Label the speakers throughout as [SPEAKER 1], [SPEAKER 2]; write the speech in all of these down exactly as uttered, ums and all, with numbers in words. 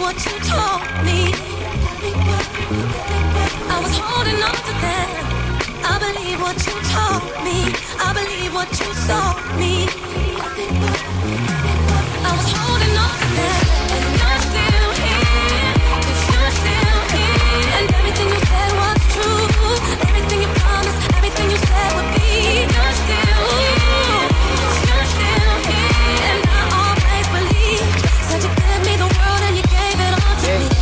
[SPEAKER 1] what you told me. I was holding on to that. I believe what you told me. I believe what you sold me. I was holding on to that. And you're still here. 'Cause you're still here. And everything you said was true. Everything you promised, everything you said would be. You're still here. 'Cause you're still here. And I always believed. Said you give me the world and you gave it all to me.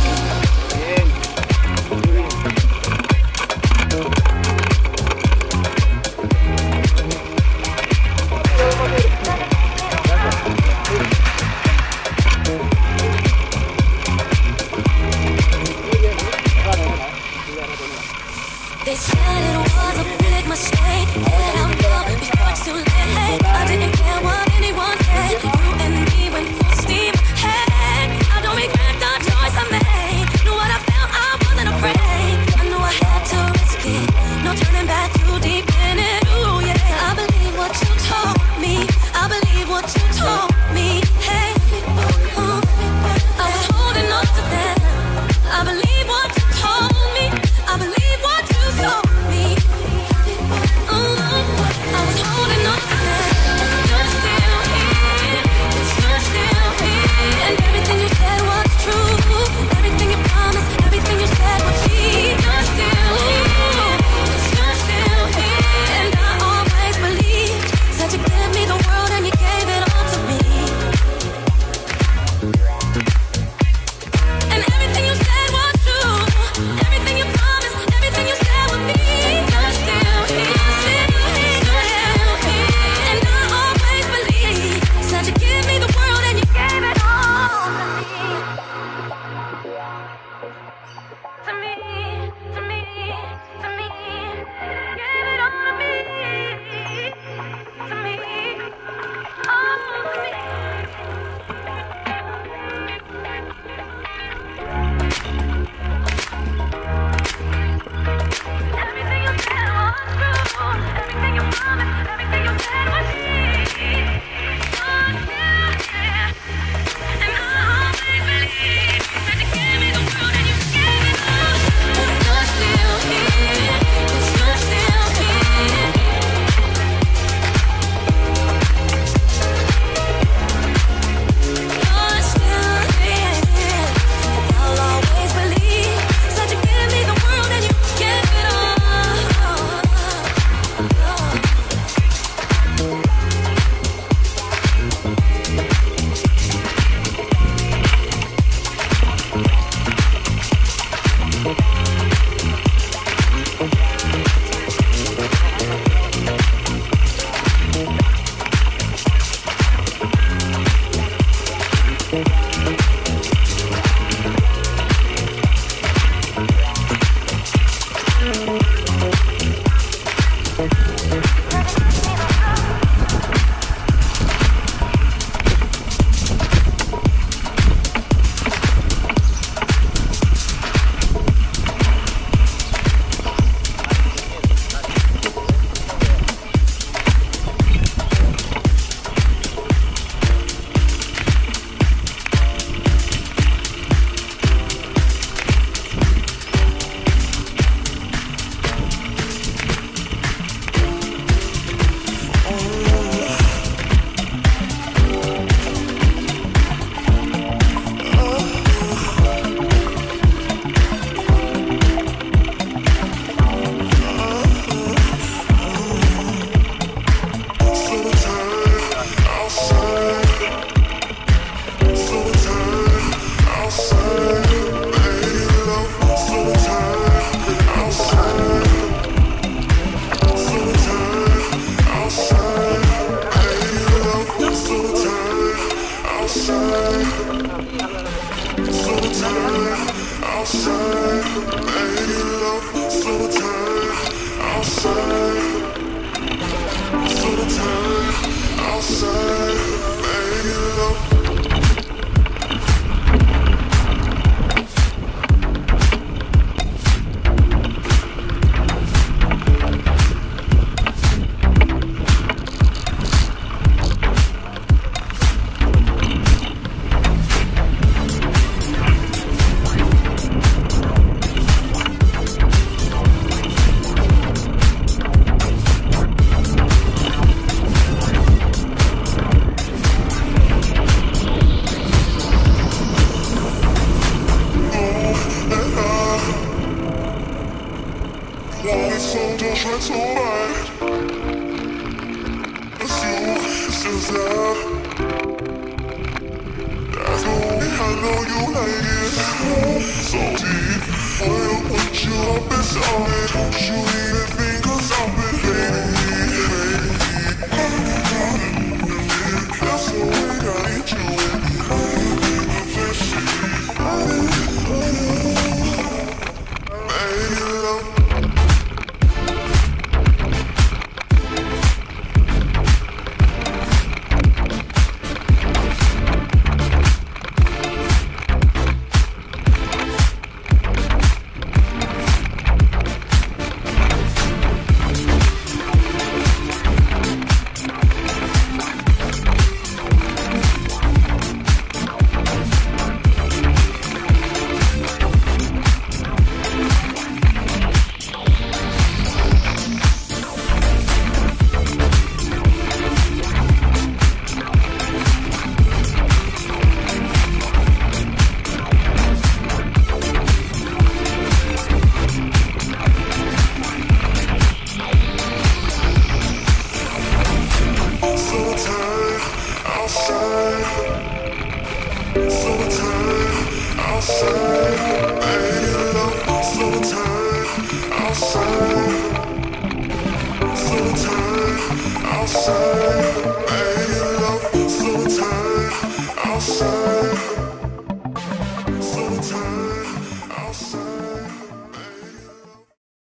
[SPEAKER 1] They said it was a big mistake. Head out low before it's too late. I didn't care what anyone said. You and me went full steam ahead. I don't regret the choice I made. Knew what I felt, I wasn't afraid. I knew I had to risk it. No turning back, too deep in it. Ooh yeah, I believe what you told me. I believe what you told me. Hey, ooh, I was holding on to that. I believe what you told me. I believe what you told me. Ooh, I was holding on to that. You're still here. 'Cause you're still here. And everything you said was true. Everything you promised, everything you said would be. You're still here. 'Cause you're still here. And I always believed. Said you give me the world and you gave it all to me. And everything you said was true. Everything you promised, everything you said would be. You're still here. Still here. And I always believed. Said you give me the world and you gave it all to me. To me, to me, to me. Gave it all to me. To me. Oh, to me. Everything you said was true. Everything you promised, everything you said was true. Oh, yeah. And I always believed that you gave me the world and you gave it all. And you're still here. 'Cause you're still here. You're still here. And I'll always believe. Said you give me the world and you gave it all.
[SPEAKER 2] try to hide. It's you, it's just that. That's the way I know you like it. So deep, wanna put you up inside it. Don't you even think of something, baby, baby. That's the way I need you with me. Baby, love. Outside, summertime.